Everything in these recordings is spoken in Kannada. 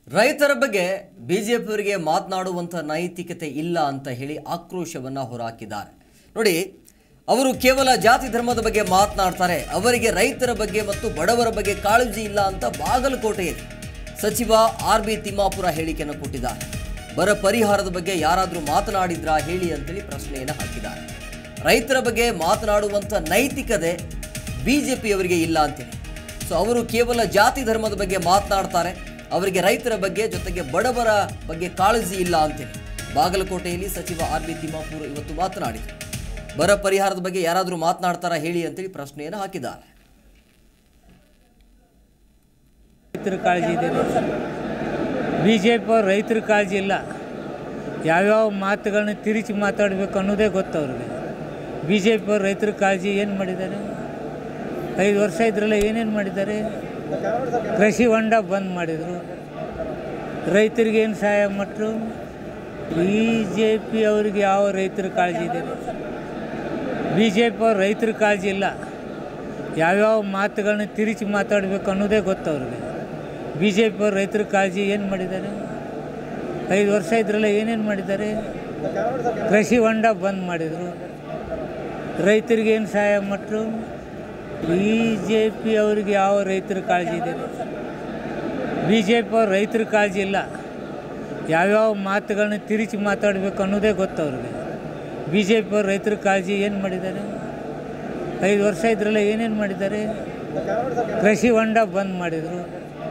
ರೈತರ ಬಗ್ಗೆ ಬಿಜೆಪಿಯವರಿಗೆ ಮಾತನಾಡುವಂತ ನೈತಿಕತೆ ಇಲ್ಲ ಅಂತ ಹೇಳಿ ಆಕ್ರೋಶವನ್ನ ಹೊರಹಾಕಿದ್ದಾರೆ. ನೋಡಿ, ಅವರು ಕೇವಲ ಜಾತಿ ಧರ್ಮದ ಬಗ್ಗೆ ಮಾತನಾಡ್ತಾರೆ, ಅವರಿಗೆ ರೈತರ ಬಗ್ಗೆ ಮತ್ತು ಬಡವರ ಬಗ್ಗೆ ಕಾಳಜಿ ಇಲ್ಲ ಅಂತ ಬಾಗಲಕೋಟೆಯಲ್ಲಿ ಸಚಿವ ಆರ್.ಬಿ. ತಿಮ್ಮಾಪುರ ಹೇಳಿಕೆಯನ್ನು ಕೊಟ್ಟಿದ್ದಾರೆ. ಬರ ಪರಿಹಾರದ ಬಗ್ಗೆ ಯಾರಾದರೂ ಮಾತನಾಡಿದ್ರಾ ಹೇಳಿ ಅಂತೇಳಿ ಪ್ರಶ್ನೆಯನ್ನು ಹಾಕಿದ್ದಾರೆ. ರೈತರ ಬಗ್ಗೆ ಮಾತನಾಡುವಂತ ನೈತಿಕತೆ ಬಿಜೆಪಿಯವರಿಗೆ ಇಲ್ಲ ಅಂತೇಳಿ. ಸೊ ಅವರು ಕೇವಲ ಜಾತಿ ಧರ್ಮದ ಬಗ್ಗೆ ಮಾತನಾಡ್ತಾರೆ, ಅವರಿಗೆ ರೈತರ ಬಗ್ಗೆ ಜೊತೆಗೆ ಬಡವರ ಬಗ್ಗೆ ಕಾಳಜಿ ಇಲ್ಲ ಅಂತೇಳಿ ಬಾಗಲಕೋಟೆಯಲ್ಲಿ ಸಚಿವ ಆರ್.ಬಿ. ತಿಮ್ಮಾಪುರ ಇವತ್ತು ಮಾತನಾಡಿದರು. ಬರ ಪರಿಹಾರದ ಬಗ್ಗೆ ಯಾರಾದರೂ ಮಾತನಾಡ್ತಾರಾ ಹೇಳಿ ಅಂತೇಳಿ ಪ್ರಶ್ನೆಯನ್ನು ಹಾಕಿದ್ದಾರೆ. ರೈತರ ಕಾಳಜಿ ಇದೆ, ಬಿಜೆಪಿ ಅವ್ರ ರೈತರ ಕಾಳಜಿ ಇಲ್ಲ. ಯಾವ್ಯಾವ ಮಾತುಗಳನ್ನ ತಿರುಚಿ ಮಾತಾಡಬೇಕು ಅನ್ನೋದೇ ಗೊತ್ತು ಅವ್ರಿಗೆ. ಬಿಜೆಪಿ ಅವ್ರ ರೈತರ ಕಾಳಜಿ ಏನು ಮಾಡಿದ್ದಾರೆ? 5 ವರ್ಷ ಇದ್ರಲ್ಲ ಏನೇನು ಮಾಡಿದ್ದಾರೆ? ಕೃಷಿ ಹೊಂಡ ಬಂದ್ ಮಾಡಿದರು, ರೈತರಿಗೆ ಏನು ಸಹಾಯ ಮಟ್ಟರು. ಬಿಜೆಪಿ ಅವ್ರಿಗೆ ಯಾವ ರೈತರ ಕಾಳಜಿ ಇದೆ? ಬಿಜೆಪಿ ಅವ್ರ ರೈತರ ಕಾಳಜಿ ಇಲ್ಲ. ಯಾವ್ಯಾವ ಮಾತುಗಳನ್ನ ತಿರುಚಿ ಮಾತಾಡಬೇಕು ಅನ್ನೋದೇ ಗೊತ್ತು ಅವ್ರಿಗೆ. ಬಿಜೆಪಿ ಅವ್ರ ರೈತರ ಕಾಳಜಿ ಏನು ಮಾಡಿದ್ದಾರೆ? 5 ವರ್ಷ ಇದ್ರಲ್ಲ ಏನೇನು ಮಾಡಿದ್ದಾರೆ? ಕೃಷಿ ಹೊಂಡ ಬಂದ್ ಮಾಡಿದರು, ರೈತರಿಗೆ ಏನು ಸಹಾಯ ಮಟ್ಟರು. ಬಿಜೆಪಿ ಅವ್ರಿಗೆ ಯಾವ ರೈತರ ಕಾಳಜಿ ಇದೆ? ಬಿಜೆಪಿ ಅವ್ರ ರೈತರ ಕಾಳಜಿ ಇಲ್ಲ. ಯಾವ್ಯಾವ ಮಾತುಗಳನ್ನ ತಿರುಚಿ ಮಾತಾಡಬೇಕು ಅನ್ನೋದೇ ಗೊತ್ತು ಅವ್ರಿಗೆ. ಬಿಜೆಪಿ ಅವ್ರ ರೈತರ ಕಾಳಜಿ ಏನು ಮಾಡಿದ್ದಾರೆ? 5 ವರ್ಷ ಇದ್ರಲ್ಲ ಏನೇನು ಮಾಡಿದ್ದಾರೆ? ಕೃಷಿ ಹೊಂಡ ಬಂದ್ ಮಾಡಿದರು.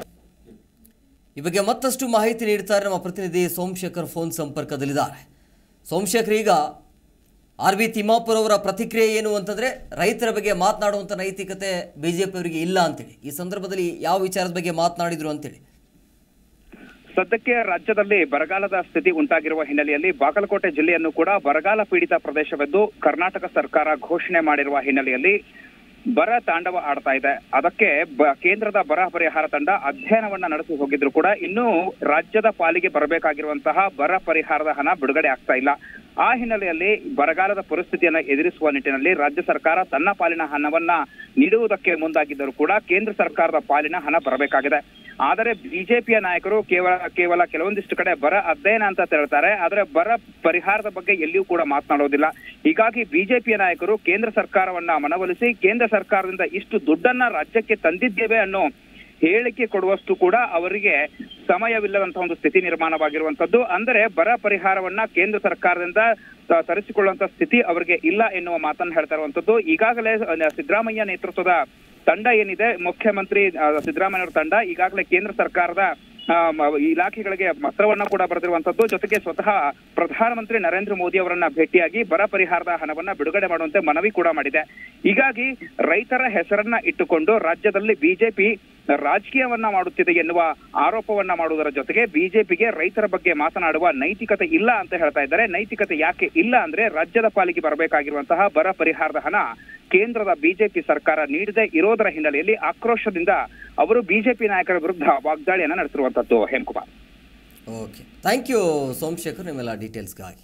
ಈ ಬಗ್ಗೆ ಮತ್ತಷ್ಟು ಮಾಹಿತಿ ನೀಡ್ತಾರೆ ನಮ್ಮ ಪ್ರತಿನಿಧಿ ಸೋಮಶೇಖರ್ ಫೋನ್ ಸಂಪರ್ಕದಲ್ಲಿದ್ದಾರೆ. ಸೋಮಶೇಖರ್, ಈಗ ಆರ್.ಬಿ. ತಿಮ್ಮಾಪುರ ಅವರ ಪ್ರತಿಕ್ರಿಯೆ ಏನು ಅಂತಂದ್ರೆ ರೈತರ ಬಗ್ಗೆ ಮಾತನಾಡುವಂಥ ನೈತಿಕತೆ ಬಿಜೆಪಿಯವರಿಗೆ ಇಲ್ಲ ಅಂತೇಳಿ, ಈ ಸಂದರ್ಭದಲ್ಲಿ ಯಾವ ವಿಚಾರದ ಬಗ್ಗೆ ಮಾತನಾಡಿದ್ರು ಅಂತೇಳಿ? ಸದ್ಯಕ್ಕೆ ರಾಜ್ಯದಲ್ಲಿ ಬರಗಾಲದ ಸ್ಥಿತಿ ಉಂಟಾಗಿರುವ ಹಿನ್ನೆಲೆಯಲ್ಲಿ ಬಾಗಲಕೋಟೆ ಜಿಲ್ಲೆಯನ್ನು ಕೂಡ ಬರಗಾಲ ಪೀಡಿತ ಪ್ರದೇಶವೆಂದು ಕರ್ನಾಟಕ ಸರ್ಕಾರ ಘೋಷಣೆ ಮಾಡಿರುವ ಹಿನ್ನೆಲೆಯಲ್ಲಿ ಬರ ತಾಂಡವ ಆಡ್ತಾ ಇದೆ. ಅದಕ್ಕೆ ಕೇಂದ್ರದ ಬರ ಪರಿಹಾರ ತಂಡ ಅಧ್ಯಯನವನ್ನ ನಡೆಸಿ ಹೋಗಿದ್ರು ಕೂಡ ಇನ್ನೂ ರಾಜ್ಯದ ಪಾಲಿಗೆ ಬರಬೇಕಾಗಿರುವಂತಹ ಬರ ಪರಿಹಾರದ ಹಣ ಬಿಡುಗಡೆ ಆಗ್ತಾ ಇಲ್ಲ. ಆ ಹಿನ್ನೆಲೆಯಲ್ಲಿ ಬರಗಾಲದ ಪರಿಸ್ಥಿತಿಯನ್ನು ಎದುರಿಸುವ ನಿಟ್ಟಿನಲ್ಲಿ ರಾಜ್ಯ ಸರ್ಕಾರ ತನ್ನ ಪಾಲಿನ ಹಣವನ್ನ ನೀಡುವುದಕ್ಕೆ ಮುಂದಾಗಿದ್ದರೂ ಕೂಡ ಕೇಂದ್ರ ಸರ್ಕಾರದ ಪಾಲಿನ ಹಣ ಬರಬೇಕಾಗಿದೆ. ಆದರೆ ಬಿಜೆಪಿಯ ನಾಯಕರು ಕೇವಲ ಕೆಲವೊಂದಿಷ್ಟು ಕಡೆ ಬರ ಅಧ್ಯಯನ ಅಂತ ಹೇಳ್ತಾರೆ, ಆದರೆ ಬರ ಪರಿಹಾರದ ಬಗ್ಗೆ ಎಲ್ಲಿಯೂ ಕೂಡ ಮಾತನಾಡೋದಿಲ್ಲ. ಹೀಗಾಗಿ ಬಿಜೆಪಿಯ ನಾಯಕರು ಕೇಂದ್ರ ಸರ್ಕಾರವನ್ನ ಮನವೊಲಿಸಿ ಕೇಂದ್ರ ಸರ್ಕಾರದಿಂದ ಇಷ್ಟು ದುಡ್ಡನ್ನ ರಾಜ್ಯಕ್ಕೆ ತಂದಿದ್ದೇವೆ ಅನ್ನೋ ಹೇಳಿಕೆ ಕೊಡುವಷ್ಟು ಕೂಡ ಅವರಿಗೆ ಸಮಯವಿಲ್ಲದಂತಹ ಒಂದು ಸ್ಥಿತಿ ನಿರ್ಮಾಣವಾಗಿರುವಂತದ್ದು. ಅಂದರೆ ಬರ ಪರಿಹಾರವನ್ನ ಕೇಂದ್ರ ಸರ್ಕಾರದಿಂದ ತರಿಸಿಕೊಳ್ಳುವಂತ ಸ್ಥಿತಿ ಅವರಿಗೆ ಇಲ್ಲ ಎನ್ನುವ ಮಾತನ್ನು ಹೇಳ್ತಾ ಇರುವಂತದ್ದು. ಈಗಾಗಲೇ ಸಿದ್ದರಾಮಯ್ಯ ನೇತೃತ್ವದ ತಂಡ ಏನಿದೆ, ಮುಖ್ಯಮಂತ್ರಿ ಸಿದ್ದರಾಮಯ್ಯ ಅವರ ತಂಡ ಈಗಾಗಲೇ ಕೇಂದ್ರ ಸರ್ಕಾರದ ಇಲಾಖೆಗಳಿಗೆ ಪತ್ರವನ್ನ ಕೂಡ ಬರೆದಿರುವಂತದ್ದು. ಜೊತೆಗೆ ಸ್ವತಃ ಪ್ರಧಾನಮಂತ್ರಿ ನರೇಂದ್ರ ಮೋದಿ ಅವರನ್ನ ಭೇಟಿಯಾಗಿ ಬರ ಪರಿಹಾರದ ಹಣವನ್ನ ಬಿಡುಗಡೆ ಮಾಡುವಂತೆ ಮನವಿ ಕೂಡ ಮಾಡಿದೆ. ಹೀಗಾಗಿ ರೈತರ ಹೆಸರನ್ನ ಇಟ್ಟುಕೊಂಡು ರಾಜ್ಯದಲ್ಲಿ ಬಿಜೆಪಿ ರಾಜಕೀಯವನ್ನ ಮಾಡುತ್ತಿದೆ ಎನ್ನುವ ಆರೋಪವನ್ನ ಮಾಡುವುದರ ಜೊತೆಗೆ ಬಿಜೆಪಿಗೆ ರೈತರ ಬಗ್ಗೆ ಮಾತನಾಡುವ ನೈತಿಕತೆ ಇಲ್ಲ ಅಂತ ಹೇಳ್ತಾ ಇದ್ದಾರೆ. ನೈತಿಕತೆ ಯಾಕೆ ಇಲ್ಲ ಅಂದ್ರೆ ರಾಜ್ಯದ ಪಾಲಿಗೆ ಬರಬೇಕಾಗಿರುವಂತಹ ಬರ ಪರಿಹಾರದ ಹಣ ಕೇಂದ್ರದ ಬಿಜೆಪಿ ಸರ್ಕಾರ ನೀಡದೆ ಇರೋದರ ಹಿನ್ನೆಲೆಯಲ್ಲಿ ಆಕ್ರೋಶದಿಂದ ಅವರು ಬಿಜೆಪಿ ನಾಯಕರ ವಿರುದ್ಧ ವಾಗ್ದಾಳಿಯನ್ನ ನಡೆಸಿರುವಂತದ್ದು. Hemakumar, okay, thank you Somashekhar ನಿಮ್ಮೆಲ್ಲ ಡೀಟೇಲ್ಸ್ಗಾಗಿ.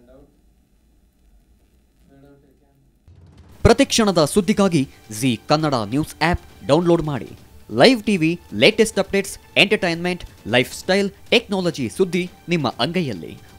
ಪ್ರತಿಕ್ಷಣದ ಸುದ್ದಿಗಾಗಿ Zee Kannada news app download ಮಾಡಿ. Live TV, latest updates, entertainment, lifestyle, technology ಸುದ್ದಿ ನಿಮ್ಮ ಅಂಗೈಯಲ್ಲಿ.